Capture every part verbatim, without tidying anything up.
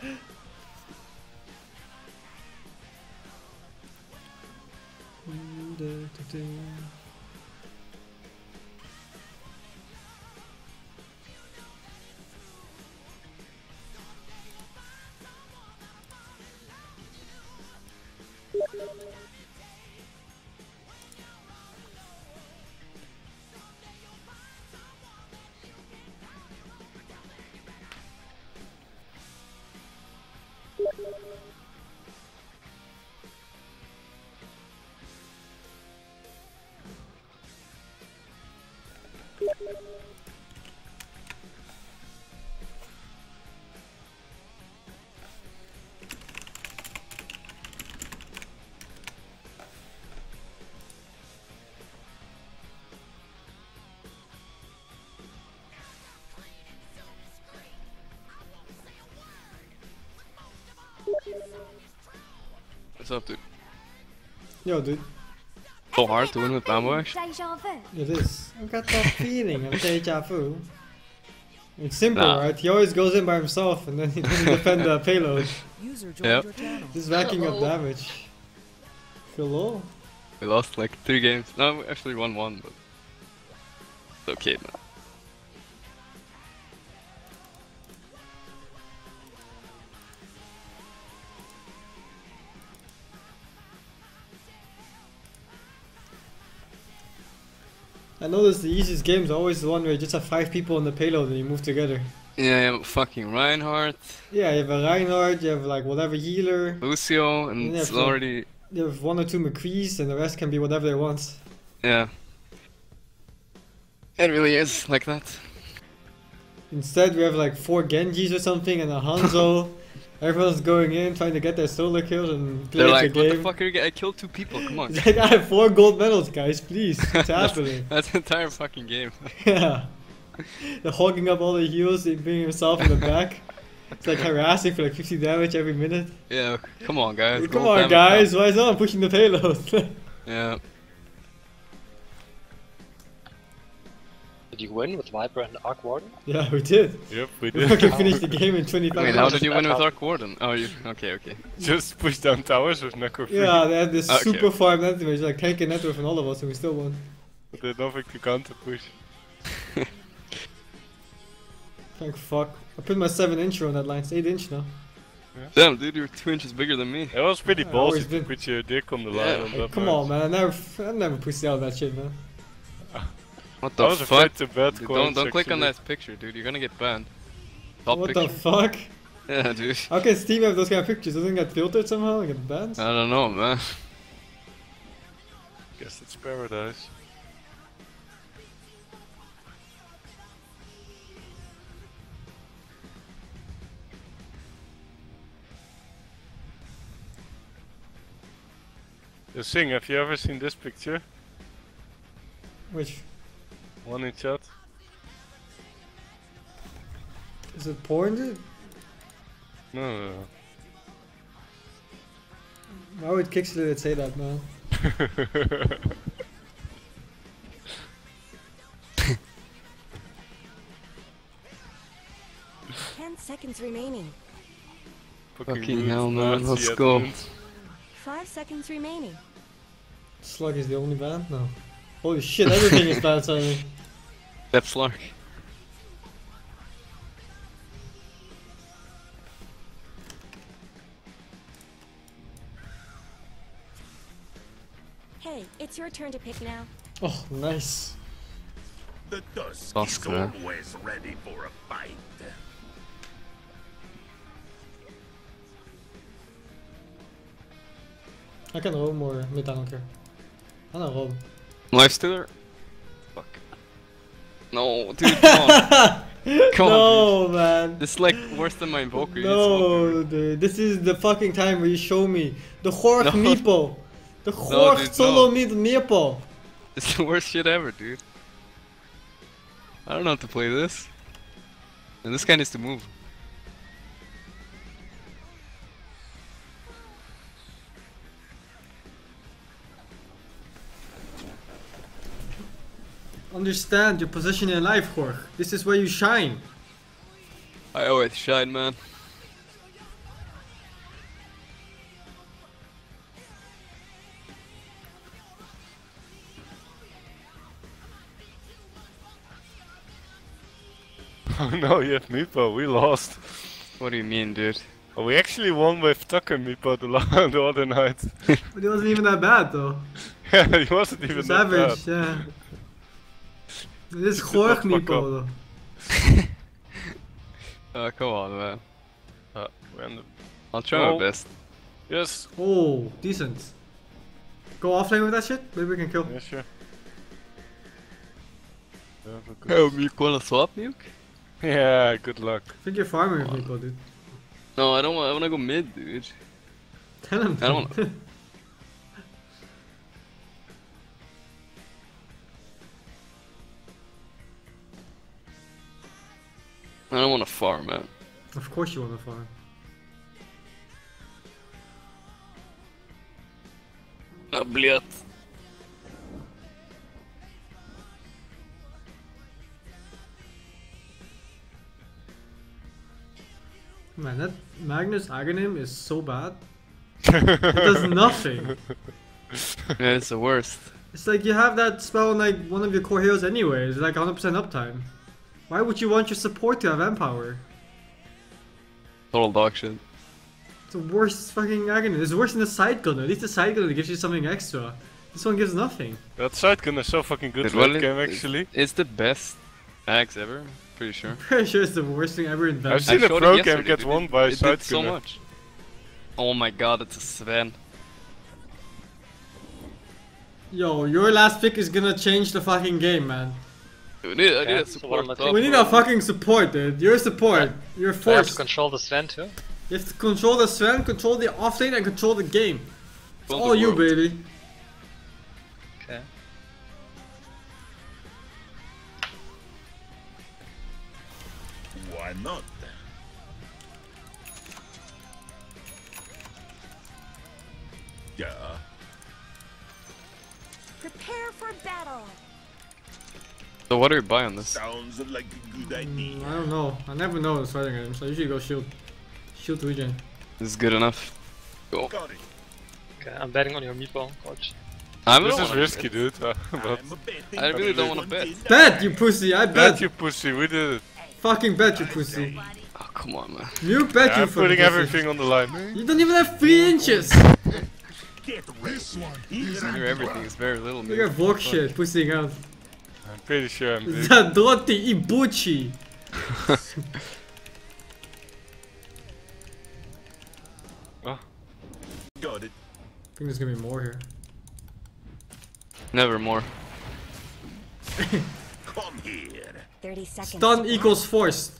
What's up, dude? Yo, dude. So hard to win with Bamboo Ash? It is. I've got that feeling of deja vu. It's simple, Nah. right? He always goes in by himself and then he doesn't defend the payload. Yep. Just racking up damage. Hello? We lost like three games. No, we actually won one, but it's okay, man. I noticed the easiest game is always the one where you just have five people on the payload and you move together. Yeah, yeah, fucking Reinhardt. Yeah, you have a Reinhardt, you have like whatever healer. Lucio, and And you it's have some- already... You have one or two McCrees and the rest can be whatever they want. Yeah. It really is like that. Instead we have like four Genjis or something and a Hanzo. Everyone's going in trying to get their solo kills and play They're the like, what game. the fuck are you getting? I killed two people, come on. It's like, I have four gold medals, guys, please. What's happening? That's the entire fucking game. Yeah. They're hogging up all the heals and bringing himself in the back. It's like harassing for like fifty damage every minute. Yeah, come on guys. Come gold on damage guys, now. why is no one pushing the payload? Yeah. Did you win with Viper and Arc Warden? Yeah, we did. Yep, we We did. fucking finished the game in twenty-five I mean, how minutes. did you win with Arc Warden? Oh, you... Okay, okay. Just push down towers with Necro free. Yeah, they had this Okay. super farm net damage, like tanking network from all of us, and we still won. But there's nothing to counter push. Thank fuck. I put my seven inch on that line, it's eight inch now. Damn, dude, you're two inches bigger than me. It was pretty I always ballsy to did. put your dick on the line Yeah. on Hey, that come match. on, man, I never, I never pussy out that shit, man. What I the was fuck? afraid to bet Dude, coins, don't don't click on actually. that picture, dude. You're gonna get banned. Top What picture. the fuck? Yeah, dude. How can Steam have those kind of pictures? Doesn't it get filtered somehow and get banned? I don't know, man. Guess it's paradise. Yo, Sing, have you ever seen this picture? Which? One in chat? Is it porn, dude? No, no, no. Why would Kickstarter say that, man? Ten seconds remaining. Fucking rude hell, man, Nazi let's at go. the end. Five seconds remaining. Slug is the only band? No. Holy shit, everything is bad suddenly. That's Slark. Hey, it's your turn to pick now. Oh, nice. The Tusk Tusk, is man. always ready for a fight. I can roam or mid, I don't care. I don't roam. Lifestealer? Fuck. No, dude, come on. Come no, on, man. This is like worse than my invoker. you No, dude. This is the fucking time where you show me the Hork No. meeple. The Hork dude, solo no. mid meeple. It's the worst shit ever, dude. I don't know how to play this. And this guy needs to move. Understand your position in life, Hork. This is where you shine. I always shine, man. Oh no, you have Meepo, we lost. What do you mean, dude? Oh, we actually won with Tuck and Meepo the, la- the other night. But it wasn't even that bad though. Yeah, he wasn't even It's that average, bad. yeah. It is did Gorg not fuck Meepo up. though. Oh, come on, man. Uh, random. I'll try Oh. my best. Yes. Oh, decent. Go offlane with that shit? Maybe we can kill. Yeah, sure. Have a good- Oh, Muke, wanna swap, Muke? Yeah, good luck. I think you're farming with Meepo, dude. No, I don't want. I wanna go mid, dude. Tell him. I don't wanna. I don't wanna farm, man. Of course you want to farm. Ah, blöt. Man, that Magnus Aghanim is so bad. It does nothing. Yeah, it's the worst. It's like you have that spell on like one of your core heroes anyway. It's like one hundred percent uptime. Why would you want your support to have Empower? Total dog shit. It's the worst fucking Aghanim. It's worse than the side gunner. At least the side gunner gives you something extra. This one gives nothing. That side gun is so fucking good Dude, late well, game it- actually. It's the best axe ever. Pretty sure. Pretty sure it's the worst thing ever invented. I've seen I a showed pro it game yesterday, get dude. won It- by it side did so gunner. much. Oh my god, it's a Sven. Yo, your last pick is gonna change the fucking game, man. We need, I need Yeah, a so support what am I top. We need a fucking support, dude. You're a support. You're Do I have to forced. control the Sven too? You have to control the Sven, control the offlane, and control the game. It's Control all the you, world. baby. Okay. Why not? Yeah. Prepare for battle. So what do we buy on this? Sounds like a good idea. Mm, I don't know. I never know what's fighting him, so I usually go shield. Shield regen. This is good enough. Go. Got it. Okay, I'm betting on your meatball, coach. I This don't is wanna risky, bet. dude. uh, but I'm a betting I really don't wanna one bet. did Bet, you pussy! I bet bet! you pussy, we did it. Fucking bet, you pussy. Oh, come on, man. You bet Yeah, you I'm fucking putting pussy. everything on the line. You don't even have three inches! Get ready. Here I Your everything is very little, Look man. at Vork shit, pussying out. I'm pretty sure I'm big. Zadroti Ibuchi! got it. I think there's gonna be more here. Never more. Come here. thirty seconds. Stun to equals forced.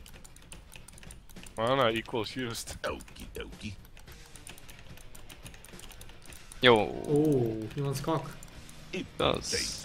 Mana equals used. Okie dokie. Yo, Oh, he wants cock. If Does. you say so.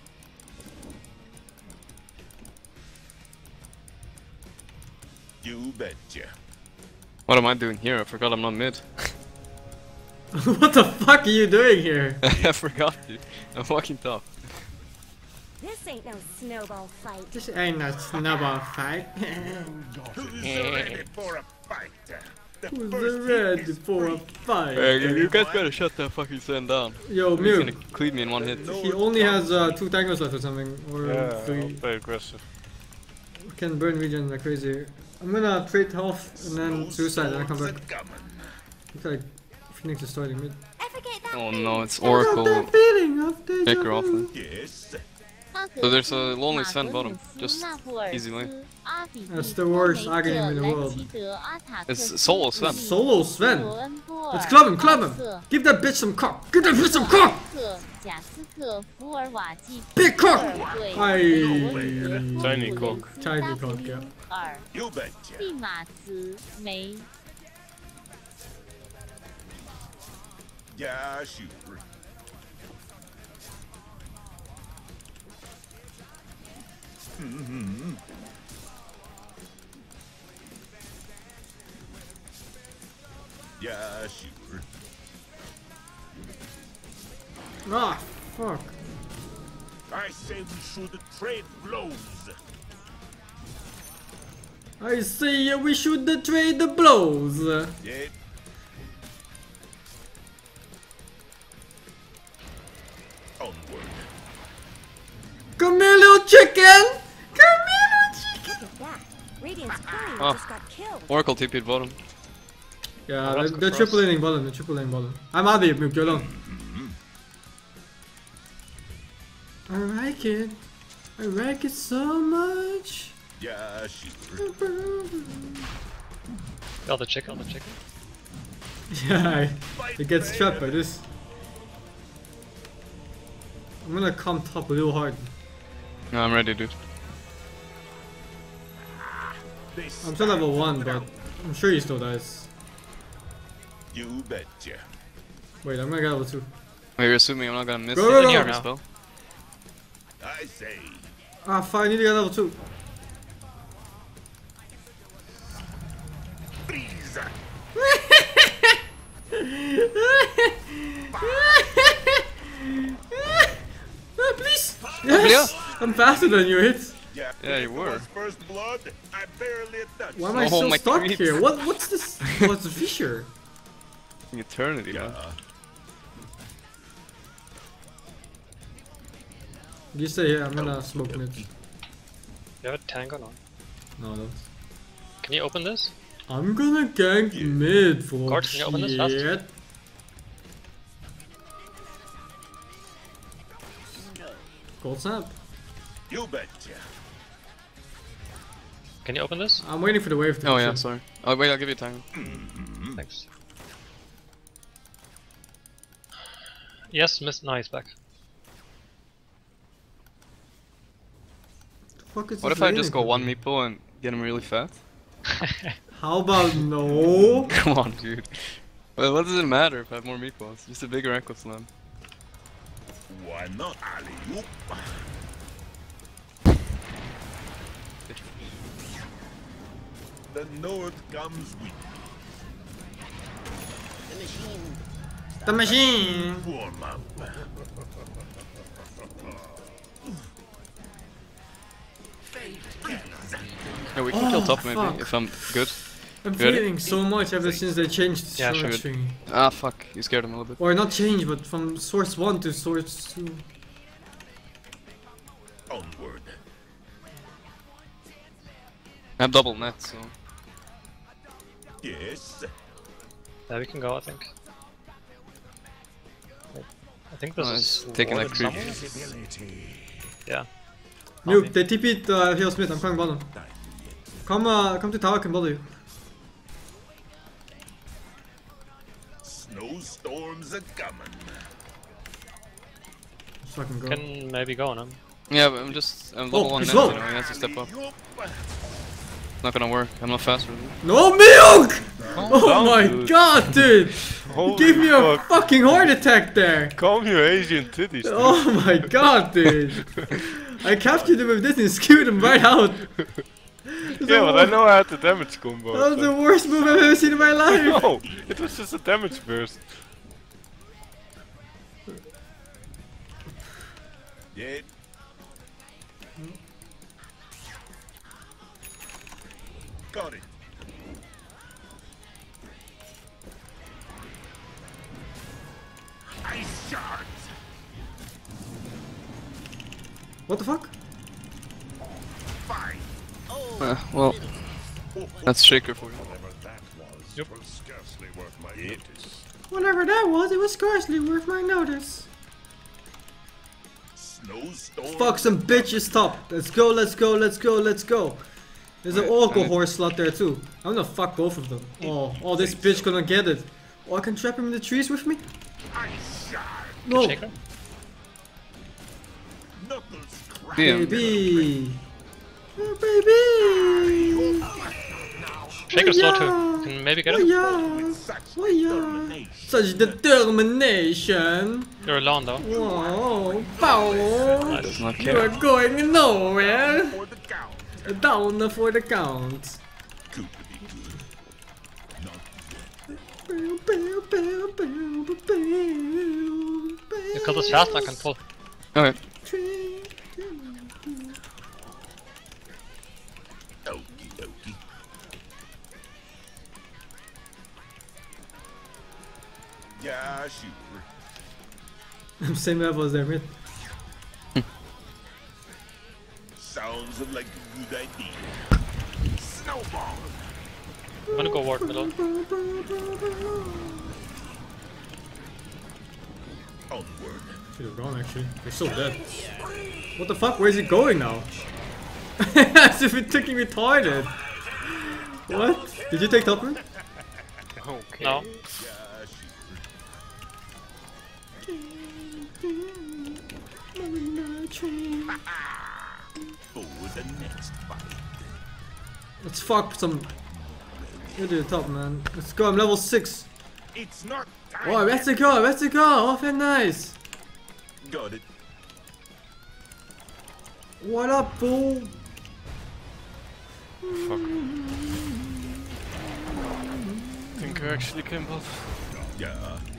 You betcha. what am I doing here? I forgot I'm not mid. What the fuck are you doing here? I forgot, dude. I'm fucking top. This ain't no snowball fight. This ain't a snowball fight. Who's ready for a fight? The Who's first ready hit is for a free. fight? Hey, you guys better shut that fucking Sven down. Yo, He's Mew, gonna cleave me in one hit. he only has uh, two tangles left or something, or Yeah, I'll three. play aggressive. Can burn regen like crazy. I'm gonna trade health and then Those suicide and I come swords back. are coming. Looks like Phoenix is starting mid. I forget that Oh thing. no, it's I got Oracle. that feeling of deja Take her vu. off then. Yes. So there's a lonely Sven bottom. Just easy lane. That's the worst Aghanim in the world. It's solo Sven. Solo Sven. Let's club him, club him. Give that bitch some cock. Give that bitch some cock. Big cock. Aye. Tiny cock. Tiny cock, yeah. You betcha. Yeah, sure. Mm-hmm. Yeah, sure. Ah, fuck. I say we should trade blows. I say we should trade the blows. Yeah. Onward. Come here, little chicken. Come here, little chicken. Look at that. Radiant's courier Oh. just got killed. Oracle T P'd bottom. Yeah, Oh, they're, that's they're good for triple us. laning bottom, they're triple laning bottom. I'm out of here, Mook, you're alone. I like it. I like it so much. Yeah, sure. Kill the chicken, the chicken. Yeah, I, it gets trapped by this. I'm gonna come top a little hard. No, I'm ready, dude. This I'm still level one, but I'm sure he still dies. You betcha. Wait, I'm gonna get level two. Wait, you're assuming I'm not gonna miss Go, the go, go. here now. spell? I say. Ah, fine, I need to get level two. Freeze. Ah, please! Yes! I'm faster than you, hit. Yeah, Yeah, you if it were. was First blood. I barely touched. Why am I Oh, still my stuck creeps. here? What? What's this? What's the fissure? Eternity, man. Yeah. You stay here, I'm gonna smoke mid. You have a tank or not? No, I don't. Can you open this? I'm gonna gank mid for Guard, can you open this fast? shit. Gold snap. You betcha. Can you open this? I'm waiting for the wave to Oh push yeah, in. sorry. Oh wait, I'll give you time. Thanks. Yes, miss. No, he's back. The fuck is What this if I laning just go for? one meeple and get him really fast? How about no? Come on, dude. Well, what does it matter if I have more meatballs? Just a bigger Echo Slam. Why not? Alley-oop. The north comes with The machine! warm up. Yeah, we can kill Oh, top maybe, fuck. if I'm good. I'm Ready? feeling so much ever since they changed the Yeah, short sure. string. Ah, fuck. You scared him a little bit. Or not change, but from source one to source two. Onward. I have double net, so... Yes. There we can go, I think. I think this Oh, is it's taking warded that creep. somewhere. Yeah. Nuke, they T P'd uh, Heal Smith, I'm coming bottom. Come uh, come to tower, I can bother you. Snowstorms are coming. Just fucking go. Can maybe go on him. Yeah, but I'm just... I'm level Oh, one he's net, low. you know, he has to step up. Yup. Not gonna work. I'm not faster than him. No milk! Oh down, my dude. god, dude! You Holy gave me a fuck. fucking heart attack there! Calm your Asian titties, dude. Oh my god, dude! I captured him with this and skewed him right out! Yeah, but I know I had the damage combo. That was the so- worst move I've ever seen in my life! No, it was just a damage burst. Yeah. Got it. Ice shards. What the fuck? Fine. Uh, well, that's Shaker for you. Whatever that was, Yep. was scarcely worth my notice. Whatever that was, it was scarcely worth my notice. Snowstorm. Fuck some bitches top. Let's go, let's go, let's go, let's go. There's an Wait, Oracle I need- horse slot there too. I'm gonna fuck both of them. Oh, oh, this bitch gonna get it. Oh, I can trap him in the trees with me? Ice shard. No, Shaker? Knuckles crack. Damn. baby. Oh, baby. Shaker's low yeah. too. Can maybe get Oh him? yeah. Such Oh yeah. determination. Such determination. You're alone though. Whoa, pow. Does not You are care. going nowhere. For the count. Down for the count. Good to be good. Not You kill this fast, I can pull. Okay. okie dokie. Yeah, sure. I'm same level as them, Sounds like a good idea. snowball. I'm gonna go ward middle. Onward. Should have gone actually. They're so dead. What the fuck? Where's he going now? As if it's taking retarded. What? Did you take top lane? Okay. No. For the next fight. Let's fuck some. Go to the top, man. Let's go. I'm level six. It's not time. Oh, let's yet. go. Let's go. Oh, very nice. Got it. What up, fool? Fuck. Think I actually came bot. Yeah.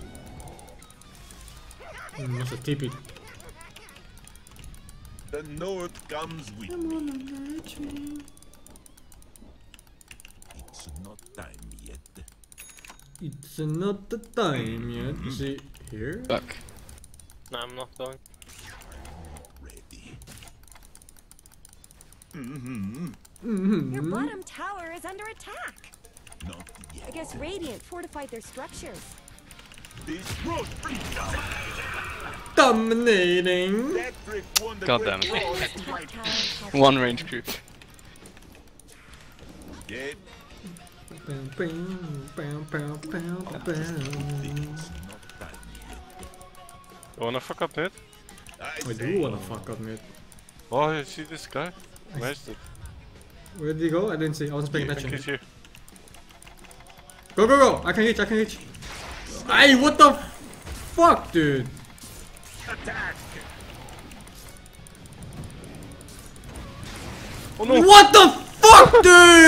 Mm, that's a T P. The north comes with me. It's not time yet. It's not the time yet. Is he here? Fuck. No, I'm not going. Ready. Mm-hmm. Mm-hmm. Your bottom tower is under attack. Not yet. I guess Radiant fortified their structures. This road freedom. Dominating. That trick won the God great damn it. road Top right. tower has One range creep. Get Bam, bam, bam, bam, bam, bam. it's not time yet. You wanna fuck up mid? I, I say do wanna fuck up mid. Oh, you see this guy? Missed it. Where did he go? I didn't see. I wasn't paying I think attention. he's here. Go, go, go! I can reach, I can reach. Hey, what the fuck, dude? attack. Oh no! What the fuck,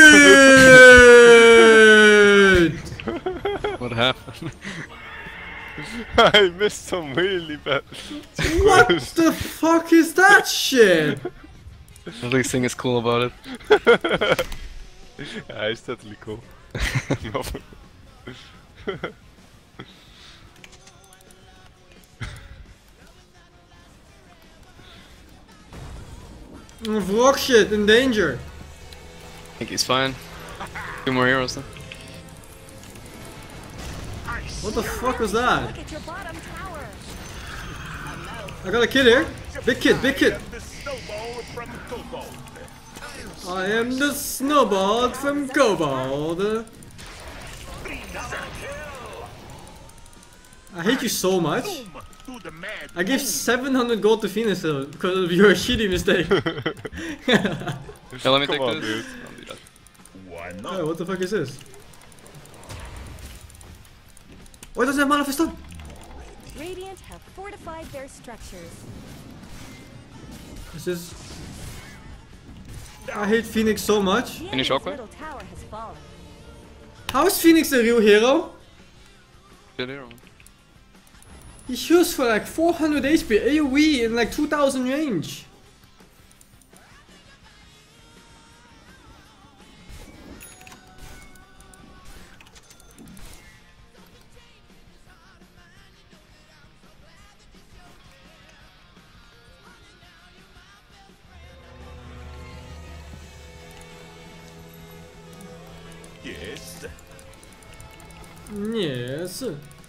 dude? What happened? I missed some really bad. What the fuck is that shit? At least Sing is cool about it. Yeah, it's totally cool. No. Vlog shit in danger. I think he's fine. Two more heroes then. What the fuck was that? look at your bottom tower. I got a kid here. Big kid, big kid. The snowball from Cobalt. I am the snowball from Kobold. I hate you so much. Boom to the mad I gave boom. seven hundred gold to Phoenix though, because of your shitty mistake. Yeah, let me Come take on, this. dude. I'll do that. Why Oh, not? what the fuck is this? Why does that mana for stun? Radiant have fortified their structures. This is. I hate Phoenix so much. The Finish enemy's shockwave? middle tower has fallen. How is Phoenix a real hero? Good hero. He shoots for like four hundred H P, AoE in like two thousand range. Yes. Yes.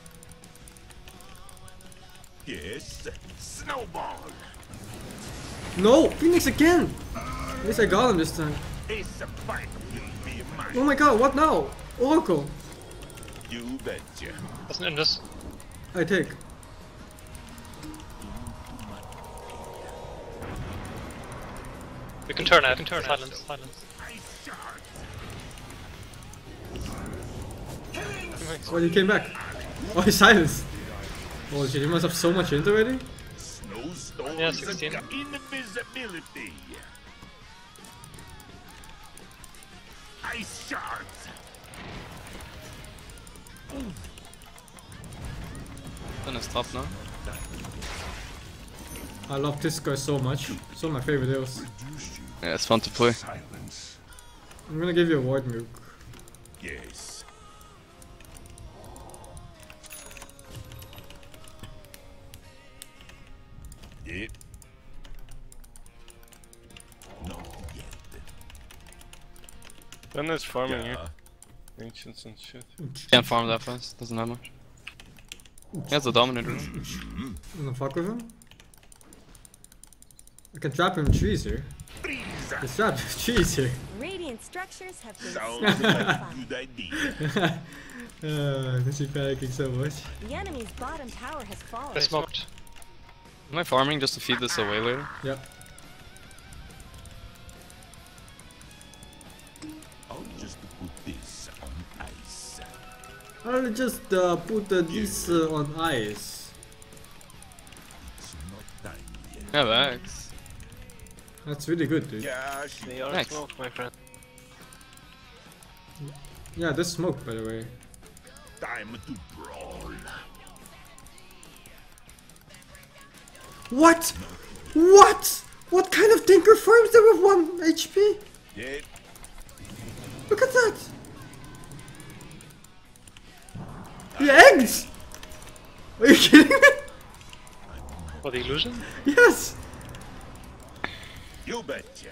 Yes. Snowball. No, Phoenix again. At least I got him this time. This fight will be mine. Oh my god, what now? Oracle. You betcha. Doesn't end this. I take. We can turn it. We can turn silence. Silence. Ice shards. Oh, he came back. Oh, he's silenced. Oh shit, he must have so much int already. Snowstorms Yeah, sixteen. and invisibility. Ice shards. Then it's top now. I love this guy so much. It's one of my favorite heroes. Yeah, it's fun to play. Silence. I'm gonna give you a ward nuke. Yes. Yep. Not yet. Then there's farming Yeah. here. Ancients and shit. Can't farm that fast, doesn't have much. He has a dominator. Wanna fuck with him? I can trap him in trees here. Freeze. There's trap trees here. Radiant structures have been Sounds solidified. like a good idea. uh, this is panicking so much. The enemy's bottom tower has fallen. I smoked. Am I farming just to feed this away later? Yep. I'll just put this on ice. I'll just uh, put uh, this uh, on ice. It's not time yet. I have axe. That's really good, dude. Gosh, They are Nice. smoke, my friend. Yeah, there's smoke, by the way. time to brawl. What? What? What kind of tinker farms there with one H P? Yeah, Look at that! The eggs! Are you kidding me? For the illusion? Yes! you betcha.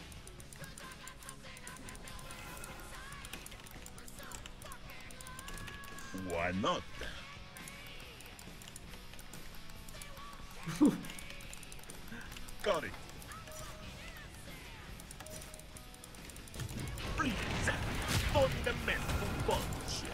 Why not? Got it. Freeze! Fundamental punch.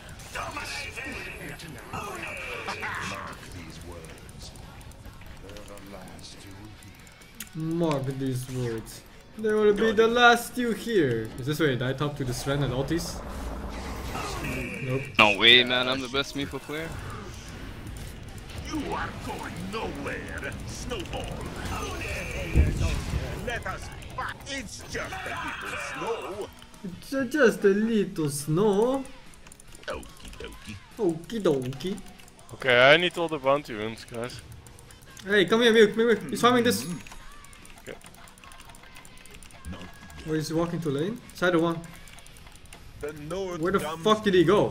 Mark these words. They're the last you hear. Mark these words. They will be the last you hear. Is this where you die top to the Sven and Altis? Nope. No way, man, I'm the best Meeple player. You are going nowhere, Snowball. Let us fight. It's just a little snow. It's uh, just a little snow. Okie dokie. Okie dokie. Okay, I need all the bounty runes, guys. Hey, come here, Milk, Milk, Milk. He's farming this. Okay. No. Or is he walking to lane? Side of one. The north Where the comes fuck did he go?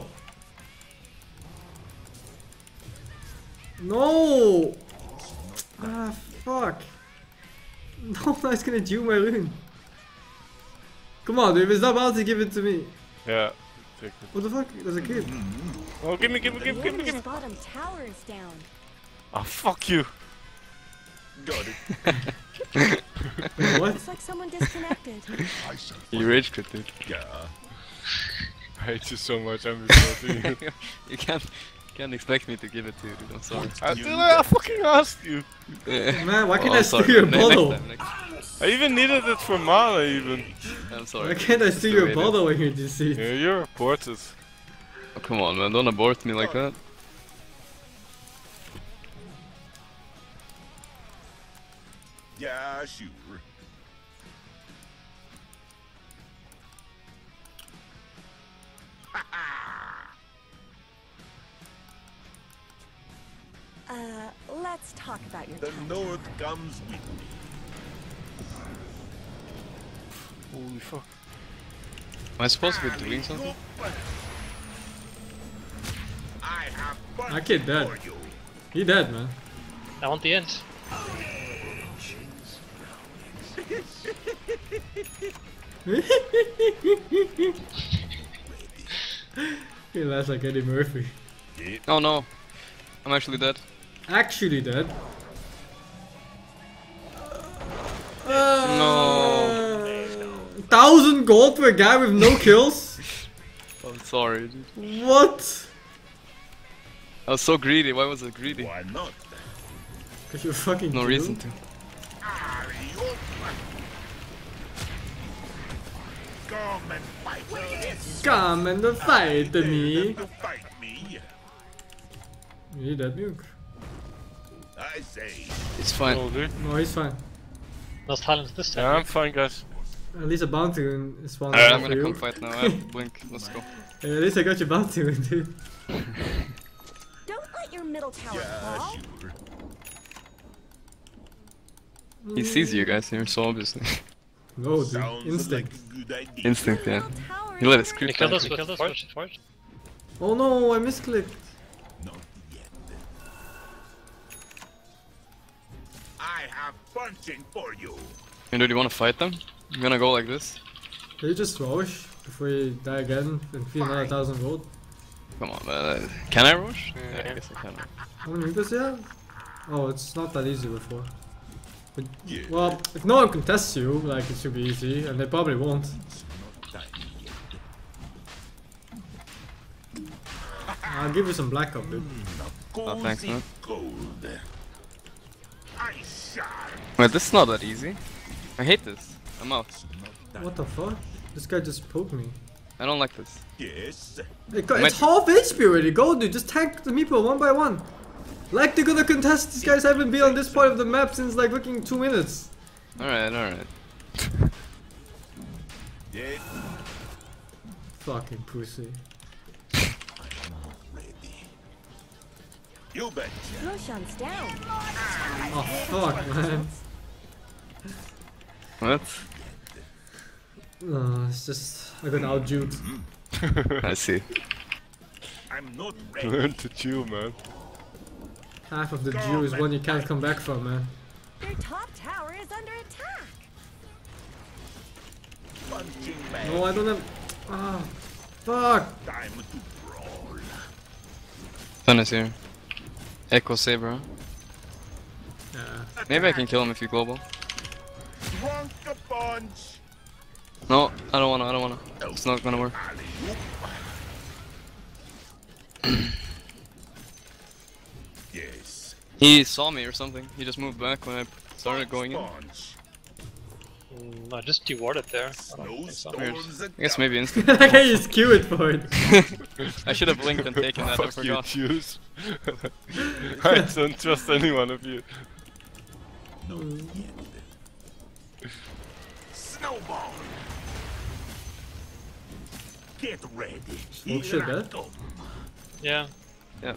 No! Ah, fuck. No, that's gonna do my rune. Come on, dude, if it's not bounty, give it to me. Yeah. Take it. What the fuck? There's a kid. Oh, give me, give me, The give me, give me, give enemy's me. bottom tower is down. Oh, fuck you. Got it. Wait, what? Looks like someone disconnected. I shall You rage quit, dude. yeah. I hate you so much, I'm reporting you. You can't, can't expect me to give it to you, dude. I'm sorry. I did I fucking asked you. Yeah. Man, why can't Oh, I I'm steal sorry, your man. Ne- bottle? Next time, next I even needed it for mana, even. I'm sorry. Why can't I It's steal the your way it is. bottle when you're deceased? Yeah, you're reported. Oh, come on, man. Don't abort me like that. Yeah, sure. Uh, let's talk about your The time. north comes with me. Holy fuck. Am I supposed to be doing something? I have fun That kid dead. for you. He dead, man. I want the end. He laughs like Eddie Murphy. Oh no. I'm actually dead. Actually dead. No. Thousand gold for a guy with no kills? I'm sorry, dude. What? I was so greedy. Why was I greedy? Why not? Cause you're fucking No cute. reason to. Alley-oop. Come and fight me. Come and fight me. To fight me. You need that milk. I say. It's fine. Oh, dude. No, he's fine. No silence this Yeah, time. I'm fine, guys. At least a bounty rune is spawned Alright, out I'm for gonna you. come fight now. I have blink. Let's go. Hey, at least I got your bounty rune, dude. Don't let your middle tower Yeah, fall. sure. He sees you guys here, so obviously. No, dude. Sounds Instinct. like a good idea. Instinct, yeah. Middle tower He let is us under creep We killed back. us, we killed us, forge, forge. Oh no, I misclicked. Not yet. I have punching for you. And do you wanna fight them? I'm gonna go like this. Did you just Rosh? If we die again and feel another thousand gold. Come on, man. Can I rush? Yeah, I guess I can. How many meters do you have? Oh, it's not that easy before. But, well, if no one contests you, like, it should be easy, and they probably won't. I'll give you some black up, dude. Oh, thanks, man. Wait, this is not that easy. I hate this. I'm out. What the fuck? This guy just poked me. I don't like this. Yes. It got, it's half H P already. Go, dude. Just tank the meeple one by one. Like they're gonna contest. These guys haven't been on this part of the map since like fucking two minutes. Alright, alright. Yes. Fucking pussy. You bet. Roshan's down. Oh fuck, man. What? No, it's just I got out juked. I see. I'm not ready. Learn to chew, man. Half of the Jew is one you can't come back from, man. Their top tower is under attack. Punching bag. No, I don't have. Ah, fuck. Time to brawl. Sun is here. Echo Saber, huh? Yeah. Maybe I can kill him if you global. Drunk a punch. No, I don't wanna, I don't wanna. It's not gonna work. Yes. He saw me or something. He just moved back when I started going in. Punch. Mm, I just dewarded there. I don't think so. Snowstorms. I guess maybe instant. Like I just queue it for it. I should have blinked and taken that, I Fuck you, forgot. choose. I don't trust any one of you. Snowball. Get ready. Oh shit, Here I that? come. Yeah. Yeah.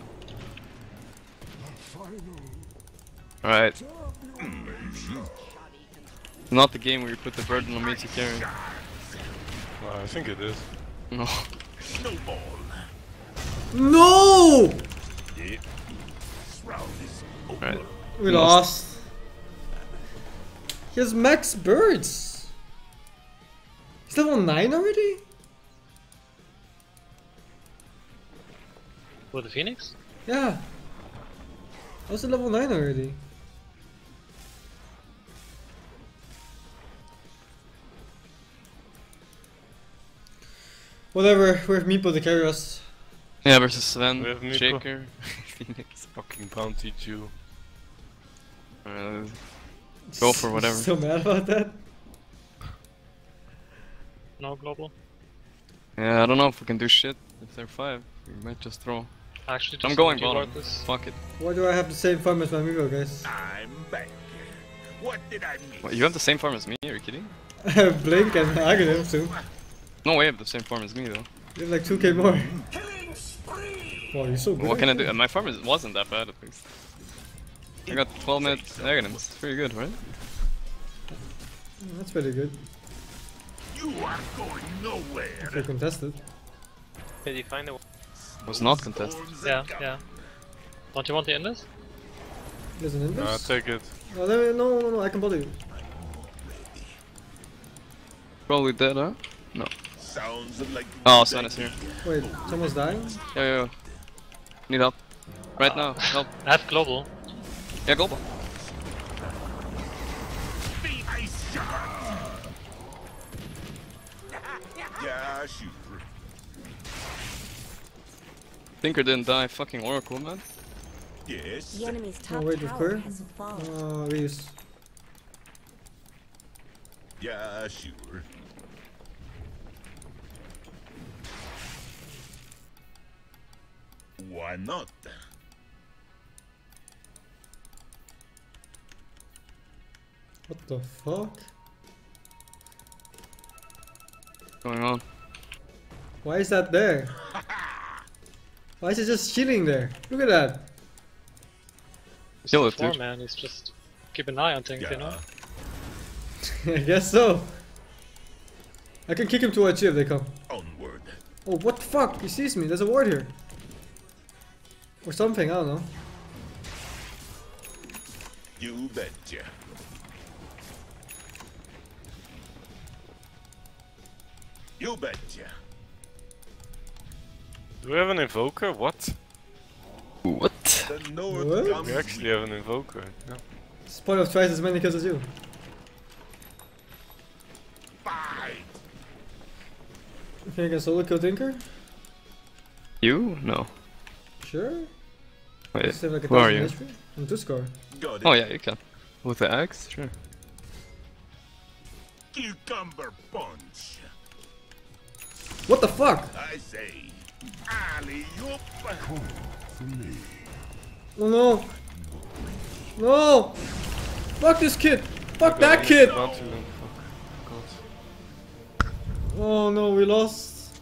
Alright. Not the game where you put the burden on me to carry. Well, I think it is. No. Snowball. No! This round is over. Alright. We Lost. lost. He has max birds. He's level nine already? With the Phoenix? Yeah. I was at level nine already. Whatever, we have Meepo to carry us. Yeah, versus Sven, We have Miko. Shaker, Phoenix. Fucking bounty Jew. Uh, Go for whatever. Still mad about that? No global? yeah, I don't know if we can do shit if they're five. We might just throw. Actually, just I'm going deward bottom. this. Fuck it. Why do I have the same farm as my Meepo, guys? I'm back. What did I miss? What, you have the same farm as me? Are you kidding? I have Blink and Aghanim too. No way, I have the same farm as me though. You have like two K more. Wow, you're so good. What can I do? Uh, My farm is, wasn't that bad at least. I got twelve minute Aghanims. It's pretty good, right? That's pretty good. You are going nowhere. If you're contested. Did you find the Was not contested. Storms Yeah, are coming. yeah. Don't you want the endless? There's an Nah, inverse? take it. Oh, there, no, no, no, I can bother you. Probably dead, huh? No. Sounds like Oh, Sun is here. Wait, someone's dying? Yeah, yeah, yeah. Need help. Right now, help. I have global. Yeah, global. Be ice shot. Yeah, sure. Thinker didn't die. Fucking Oracle, man. Yes. The enemy's top wait, with tower Queer? has fallen. Oh, Reese. Yeah, sure. Why not? What the fuck? What's going on? Why is that there? Why is it just chilling there? Look at that. He's Kill the it, floor, dude. man. He's just keep an eye on things, you know? Yeah. I guess so. I can kick him towards you if they come. Onward. Oh, what the fuck? He sees me. There's a ward here. Or something, I don't know. You betcha. You betcha. Do we have an invoker? What? What? The North What? comes We actually have an invoker. Yeah. It's part of twice as many kills as you. fight. Okay, I can solo kill Tinker? You? No. Sure. Wait, Just have like a who are thousand you? history. And two score. Got it. Oh yeah, you can. With the axe? Sure. Cucumber punch. What the fuck? I say. Alley-oop. Oh no. No! Fuck this kid! Fuck that kid! Down to him. Fuck. Oh no, we lost.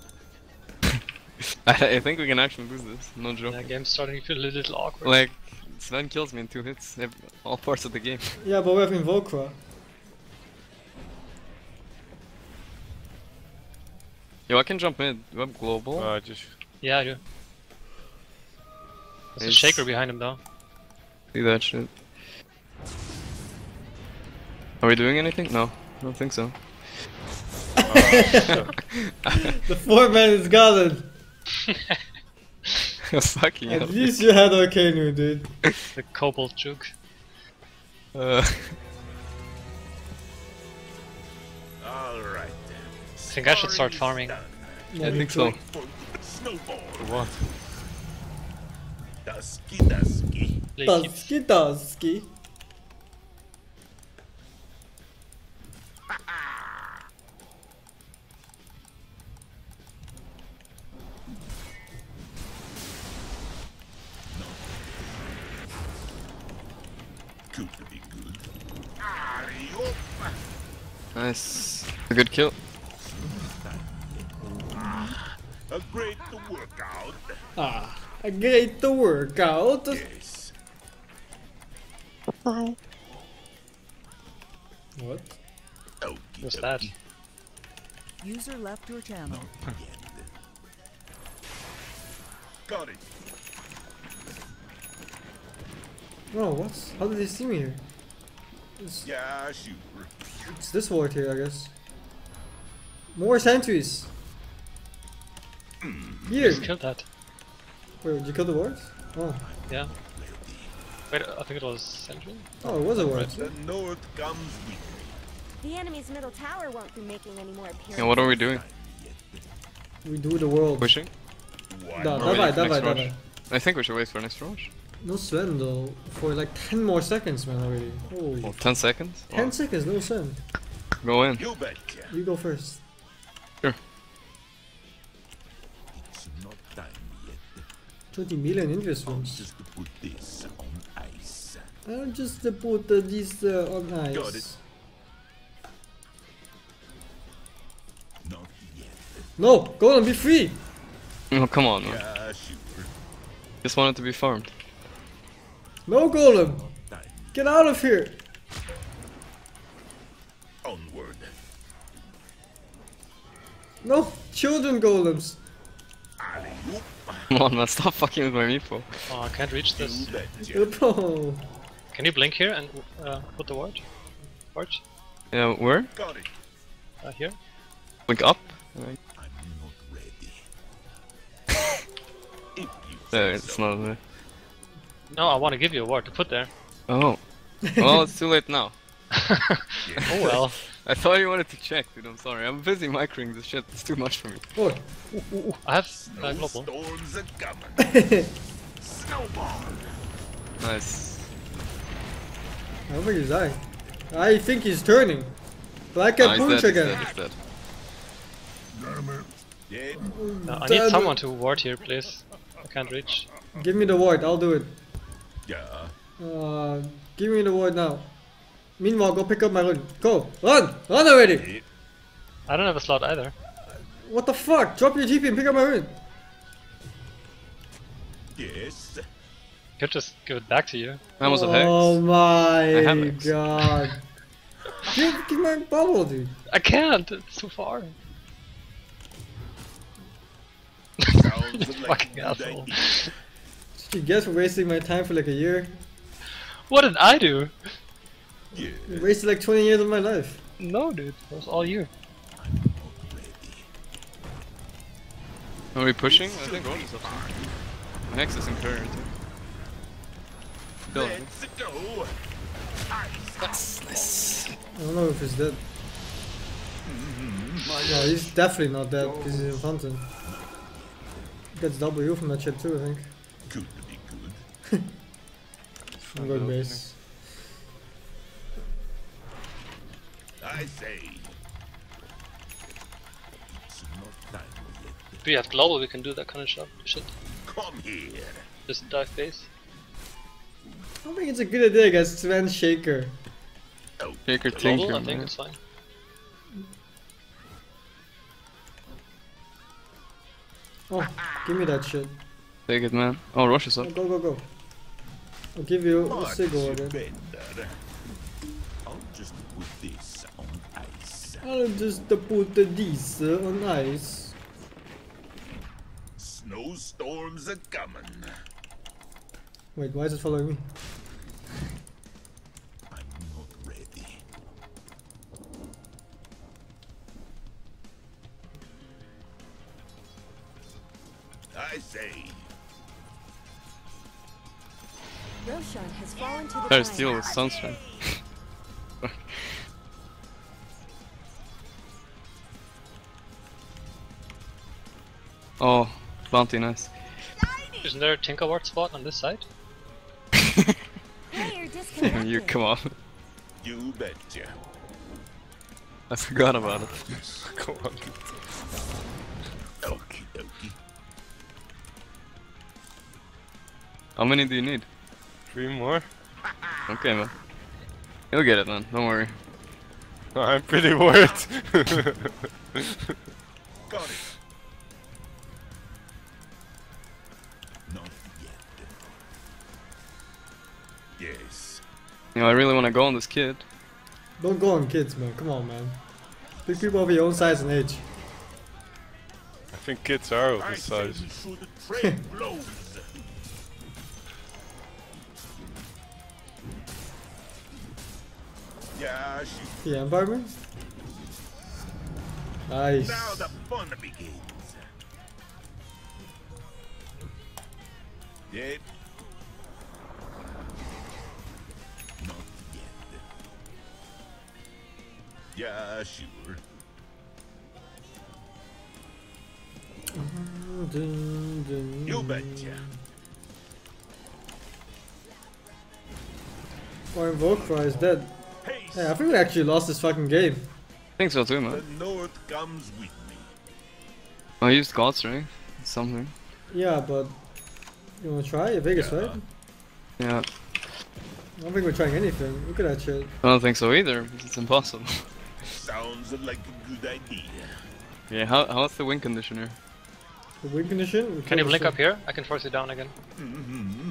I, I think we can actually lose this. No joke. The game's starting to feel a little awkward. Like, Sven kills me in two hits. ev- All parts of the game. Yeah, but we have Invokra. Yo, I can jump mid. You have global. Uh, just Yeah, I do. There's a It's- shaker behind him though. See that shit. Are we doing anything? No. I don't think so. The four man is gone. Fucking At hell. least you had Arcanu, dude. The Cobalt juke. Uh, All right. I think I should start farming. I think so. Snowball. what? Dusky, dusky. Play keep- Dusky Dusky. Could be good. Alley-oop. nice. A good kill. A great to work out. Ah, a great to work out. Yes. What? Okie What's that? dokie. User left your channel. Got it. Oh, what? How did they see me here? It's, Yeah, sure. it's this ward here, I guess. More sentries. Here. Just killed that. Wait, did you kill the ward? Oh, Yeah. Wait, I think it was Central? oh, it was a ward. The North comes with The enemy's middle tower won't be making any more appearances. Yeah, what are we doing? We do the world. Pushing? one. Da, Or давай, wait, давай, next rush. давай. I think we should wait for next rush. No Sven though, for like ten more seconds, man, already. Holy. Well, ten seconds? ten Well, seconds, no Sven. go in. You betcha. You go first. Sure. It's not time yet. twenty million investments. Just to put this on ice. I'll just uh, put uh, this uh, on ice. Got it. Not yet. No, go on, be free. Oh, come on, man. Yeah, sure. Just wanted to be farmed. No golem. Time. Get out of here. Onward. No, children golems. Alley-oop. Come on, man, stop fucking with my meepo. Oh, I can't reach You this. betcha. Oh. Can you blink here and uh, put the ward? Ward? Yeah, where? Got it. Uh, here? Link up? I'm not ready. If you There, say it's so. not there. No, I want to give you a ward to put there. Oh. Well, it's too late now. Oh well. I thought you wanted to check, dude, I'm sorry. I'm busy microing this shit, it's too much for me. Oh. I have uh, global. Storms are coming. Snowball. Nice. I don't think he's dying. I think he's turning. Black Ah, and he's Punch dead, he's again. dead, he's dead. Dead. No, I Damn need it. someone to ward here, please. I can't reach. Give me the ward, I'll do it. Yeah. Uh, give me the ward now. Meanwhile, go pick up my run. Go, run, run already. I don't have a slot either. What the fuck? Drop your T P and pick up my run. Yes. Could just give it back to you. I almost have Hex. Oh my have Hex. god. give, give my bubble, dude. I can't. It's too far. Sounds like Fucking a good asshole. idea. Did you guess for wasting my time for like a year? What did I do? Yeah. You wasted like twenty years of my life. No, dude. It was all you. I'm not ready. Are we pushing? I think Vods is up there. Next is in courier too. Kill him. Let's go. Nice, nice. I don't know if he's dead. No, he's definitely not dead because he's in fountain. Gets W from that shit too, I think. Good to be good. I'm going base. I say. It's not time yet. If we have global, we can do that kind of shot. Shit. Come here. Just dive base. I don't think it's a good idea against Sven Shaker. Shaker Global, Tinker, I think man. it's fine. Oh, give me that shit. Take it, man. Oh, Rush is Oh, up. go, go, go. I'll give you a Much Sigil again. better. I'll just put this on ice. I'll just put this on ice. Snowstorms are coming. Wait, why is it following me? I'm not ready. I say. Roshan has fallen to the Try to giant. steal his sunshine. Oh, bounty, nice. Isn't there a Tinker Ward spot on this side? Player disconnected. You come on. You betcha. I forgot about it. Come on. Okie dokie. How many do you need? Three more? Okay, man. You'll get it, man. Don't worry. I'm pretty worried. Got it. Not yet. Yes. You know, I really want to go on this kid. Don't go on kids, man. Come on, man. Pick people of your own size and age. I think kids are of I this say size. we should trade blows. Yeah, shoot. Yeah, environment. Nice. Now the fun begins. Yep. Not yet. Yeah, sure. Dun, dun. You betcha. Or Invoke is dead. Haste. Hey, I think we actually lost this fucking game. I think so too, The man. north comes with me. I used God's Strength. Something. Yeah, but you wanna try Vegas, Yeah. right? Yeah. I don't think we're trying anything. Look at that shit. I don't think so either, because it's impossible. Sounds like a good idea. Yeah, how, how's the win conditioner? The win condition? We Can you kill blink the up here? I can force you down again. Mm-hmm.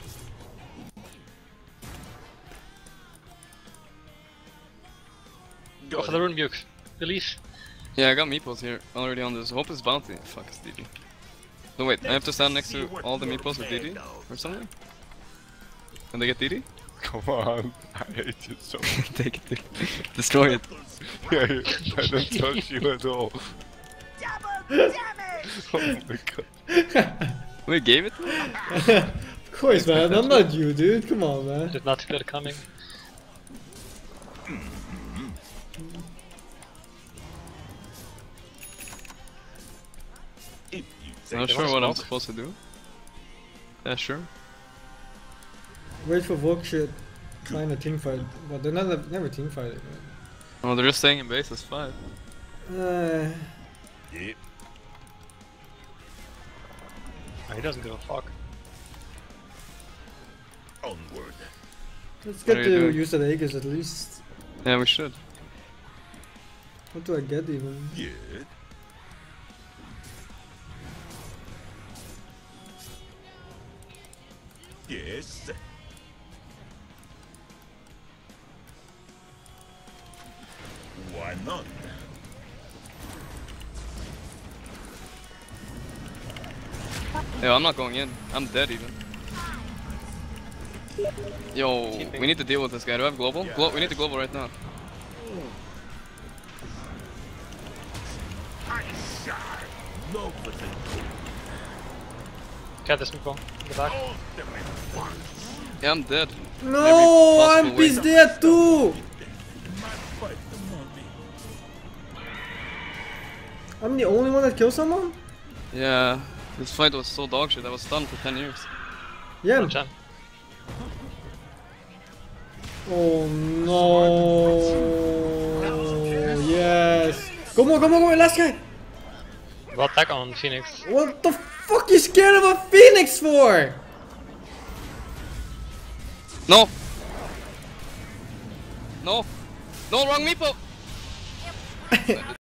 Go for the rune buke. Believe. Yeah, I got meeples here already on this. Hope it's bounty. Fuck, it's D D. No, wait, I have to stand next to all the meeples with D D? Or something? Can they get D D? Come on. I hate you so much. Take it, dude. Destroy it. Yeah, I don't touch you at all. Double damage! Oh my god. We gave it to him? Of course, man. I'm not you, dude. Come on, man. Did not feel it coming. If you say Not they sure want what I'm smoke? supposed to do. Yeah, sure. Wait for Vogue shit. Find a team fight. But they're never, never team fighting, Oh, they're just staying in base, that's five. man. Uh, Yep. Oh, he doesn't give a fuck. Onward. let's What get are you to doing? use the Aegis at least. Yeah, we should. What do I get even? Yeah. Yes. Why not? Yeah, I'm not going in. I'm dead even. Yo, Keeping. we need to deal with this guy. Do I have global? Glo we need to global right now. I shall. No for the Cat this meatball in the back. Yeah, I'm dead. No, Every I'm possible pissed way. dead too. I'm the only one that killed someone? Yeah, this fight was so dog shit. I was stunned for ten years. Yeah. One chan. Oh no. Yes. Come on, come on, come on, last guy. Well, attack on Phoenix. What the fuck you scared of a Phoenix for? No! No! No, wrong meeple!